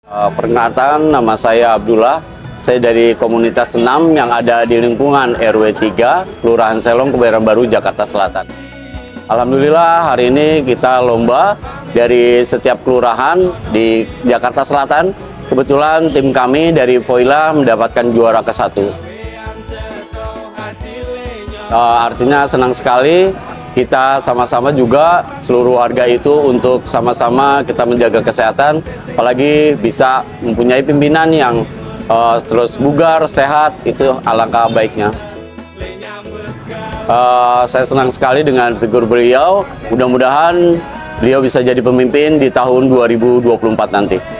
Perkenalkan, nama saya Abdullah. Saya dari komunitas senam yang ada di lingkungan RW 3, Kelurahan Selong, Kebayoran Baru, Jakarta Selatan. Alhamdulillah hari ini kita lomba dari setiap kelurahan di Jakarta Selatan. Kebetulan tim kami dari Voila mendapatkan juara ke-1. Artinya senang sekali. Kita sama-sama juga seluruh warga itu untuk sama-sama kita menjaga kesehatan, apalagi bisa mempunyai pimpinan yang terus bugar, sehat, itu alangkah baiknya. Saya senang sekali dengan figur beliau, mudah-mudahan beliau bisa jadi pemimpin di tahun 2024 nanti.